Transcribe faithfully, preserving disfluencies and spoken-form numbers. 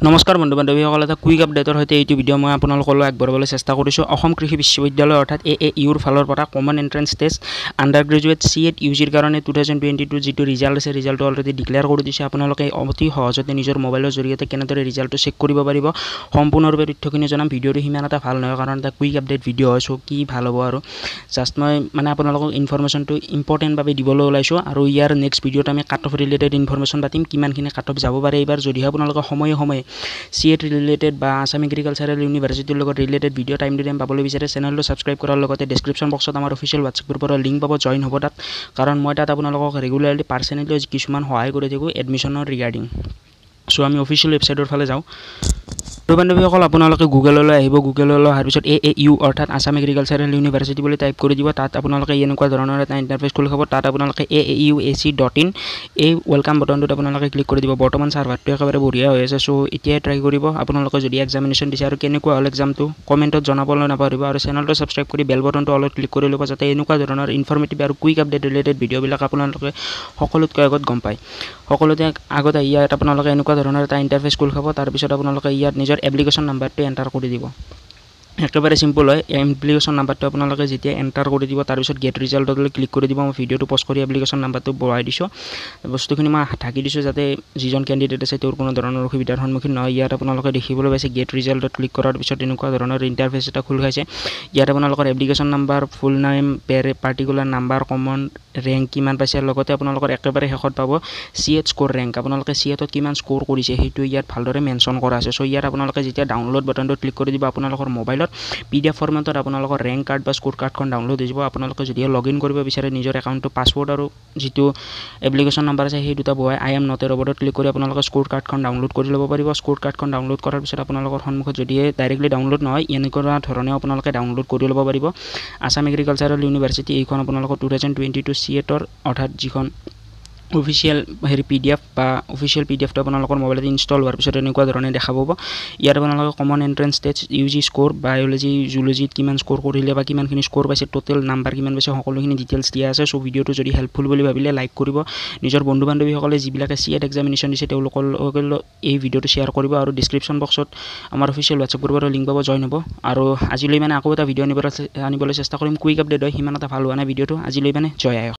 নমস্কাৰ বন্ধু বান্ধৱীসকল, এটা কুইক আপডেটৰ সৈতে এইটো ভিডিঅ' মই আপোনালোকলৈ আগবঢ়াবলৈ চেষ্টা কৰিছোঁ। অসম কৃষি বিশ্ববিদ্যালয় অৰ্থাৎ এ এ ইউৰ ফালৰ পৰা common entrance test under graduate C ET U জিৰ কাৰণে টু থাউজেণ্ড টুৱেণ্টি টু যিটো ৰিজাল্ট আছে, ৰিজাল্টটো অলৰেডি ডিক্লেয়াৰ কৰি দিছে। আপোনালোকে অতি সহজতে নিজৰ মোবাইলৰ জৰিয়তে কেনেদৰে ৰিজাল্টটো চেক কৰিব পাৰিব, সম্পূৰ্ণৰূপে তথ্যখিনি জনাম। ভিডিঅ'টো সিমান এটা ভাল নহয়, কাৰণ এটা কুইক আপডেট ভিডিঅ' হয়, চ' কি ভাল হ'ব আৰু জাষ্ট মই মানে আপোনালোকক ইনফৰমেশ্যনটো ইম্পৰ্টেণ্টভাৱে দিবলৈ ওলাইছোঁ। আৰু ইয়াৰ নেক্সট ভিডিঅ'ত আমি কাট অফ ৰিলেটেড ইনফৰমেশ্যন পাতিম, কিমানখিনি কাট অফ যাব পাৰে এইবাৰ। যদিহে আপোনালোকে সময়ে সময়ে চি এট ৰিলেটেড বা আছাম এগ্ৰিকালচাৰেল ইউনিভাৰ্চিটিৰ লগত related video' time to time পাবলৈ বিচাৰে, চেনেলটো ছাবস্ক্ৰাইব কৰাৰ লগতে ডেছক্ৰিপশ্যন বক্সত আমাৰ অফিচিয়েল হোৱাটছএপ গ্ৰুপৰ লিংক পাব, জইন হ'ব তাত। কাৰণ মই তাত আপোনালোকক ৰেগুলাৰলি পাৰ্চনেলি কিছুমান সহায় কৰি থাকোঁ এডমিশ্যনৰ ৰিগাৰ্ডিং। চ' আমি অফিচিয়েল ৱেবছাইটৰ ফালে যাওঁ। বন্ধু বান্ধৱীসকল, আপোনালোকে গুগললৈ আহিব। গুগললৈ অহাৰ পিছত এ এ ইউ অৰ্থাৎ আছাম এগ্ৰিকালচাৰেল ইউনিভাৰ্চিটি বুলি টাইপ কৰি দিব। তাত আপোনালোকে এনেকুৱা ধৰণৰ এটা ইণ্টাৰফেচ খোল খাব। তাত আপোনালোকে A A U A C dot in এই ৱেলকাম বটনটোত আপোনালোকে ক্লিক কৰি দিব। বৰ্তমান ছাৰ্ভাৰটো একেবাৰে বঢ়িয়া হৈ আছে, চ' এতিয়াই ট্ৰাই কৰিব। আপোনালোকে যদি এক্সামিনেশ্যন দিছে আৰু কেনেকুৱা হ'ল এক্সামটো কমেণ্টত জনাবলৈ নাপাহৰিব। আৰু চেনেলটো ছাবস্ক্ৰাইব কৰি বেল বটনটো অলপ ক্লিক কৰি ল'ব, যাতে এনেকুৱা ধৰণৰ ইনফৰ্মেটিভ আৰু কুইক আপডেট ৰিলেটেড ভিডিঅ'বিলাক আপোনালোকে সকলোতকৈ আগত গম পায়। সকলোতে আগত আহি ইয়াত আপোনালোকে এনেকুৱা ধৰণৰ এটা ইণ্টাৰফেচ খোল খাব। তাৰপিছত আপোনালোকে ইয়াত নিজৰ এপ্লিকেশ্যন নাম্বাৰটো এণ্টাৰ কৰি দিব। একেবাৰে চিম্পল হয়। এপ্লিকেশ্যন নাম্বাৰটো আপোনালোকে যেতিয়া এণ্টাৰ কৰি দিব, তাৰপিছত গেট ৰিজাল্টলৈ ক্লিক কৰি দিব। মই ভিডিঅ'টো পষ্ট কৰি এপ্লিকেশ্যন নাম্বাৰটো বঢ়াই দিছোঁ। বস্তুখিনি মই ঢাকি দিছোঁ, যাতে যিজন কেণ্ডিডেট আছে তেওঁৰ কোনো ধৰণৰ অসুবিধাৰ সন্মুখীন নহয়। ইয়াত আপোনালোকে দেখিবলৈ পাইছে গেট ৰিজাল্টত ক্লিক কৰাৰ পিছত এনেকুৱা ধৰণৰ ইণ্টাৰফেচ এটা খোল খাইছে। ইয়াত আপোনালোকৰ application number, full name, per particular number, common rank কিমান পাইছে, লগতে আপোনালোকৰ একেবাৰে শেষত পাব চি এট স্ক'ৰ ৰেংক। আপোনালোকে চি এটত কিমান স্ক'ৰ কৰিছে সেইটো ইয়াত ভালদৰে মেনশ্যন কৰা আছে। চ' ইয়াত আপোনালোকে যেতিয়া ডাউনলোড বাটনটো ক্লিক কৰি দিব, আপোনালোকৰ মোবাইলত পি ডি এফ ফৰ্মেটত আপোনালোকৰ ৰেংক কাৰ্ড বা স্ক'ৰ কাৰ্ডখন ডাউনলোড হৈ যাব। আপোনালোকে যদিহে লগ ইন কৰিব বিচাৰে নিজৰ একাউণ্টটো, পাছৱৰ্ড আৰু যিটো এপ্লিকেশ্যন নাম্বাৰ আছে সেই দুটা বহাই আই এম নট এ ৰবটত ক্লিক কৰি আপোনালোকে স্ক'ৰ কাৰ্ডখন ডাউনলোড কৰি ল'ব পাৰিব। স্ক'ৰ কাৰ্ডখন ডাউনলোড কৰাৰ পিছত আপোনালোকৰ সন্মুখত যদিহে ডাইৰেক্টলি ডাউনলোড নহয়, এনেকুৱা ধৰণেও আপোনালোকে ডাউনলোড কৰি ল'ব পাৰিব। আছাম এগ্ৰিকালচাৰেল ইউনিভাৰ্চিটি এইখন আপোনালোকৰ two thousand twenty two C এটৰ অৰ্থাৎ যিখন অফিচিয়েল হেৰি পি ডি এফ বা অফিচিয়েল পি ডি এফটো আপোনালোকৰ মোবাইলত ইনষ্টল হোৱাৰ পিছত এনেকুৱা ধৰণে দেখা পাব। ইয়াত আপোনালোকে common entrance test, U G score, biology, জুলজিত কিমান স্ক'ৰ কৰিলে বা কিমানখিনি স্ক'ৰ পাইছে, টোটেল নাম্বাৰ কিমান পাইছে, সকলোখিনি ডিটেইলছ দিয়া আছে। চ' ভিডিঅ'টো যদি হেল্পফুল বুলি ভাবিলে লাইক কৰিব। নিজৰ বন্ধু বান্ধৱীসকলে যিবিলাকে চি এট এক্সামিনেশ্যন দিছে তেওঁলোকৰ লগত এই ভিডিঅ'টো শ্বেয়াৰ কৰিব। আৰু ডিছক্ৰিপশ্যন বক্সত আমাৰ অফিচিয়েল হোৱাটছএপ গ্ৰুপৰ লিংক পাব, জইন হ'ব। আৰু আজিলৈ মানে আকৌ এটা ভিডিঅ' আনিবলৈ আনিবলৈ চেষ্টা কৰিম। কুইক আপডেট হয়, সিমান এটা ভাল হোৱা নাই ভিডিঅ'টো। আজিলৈ মানে জয় আয়ক।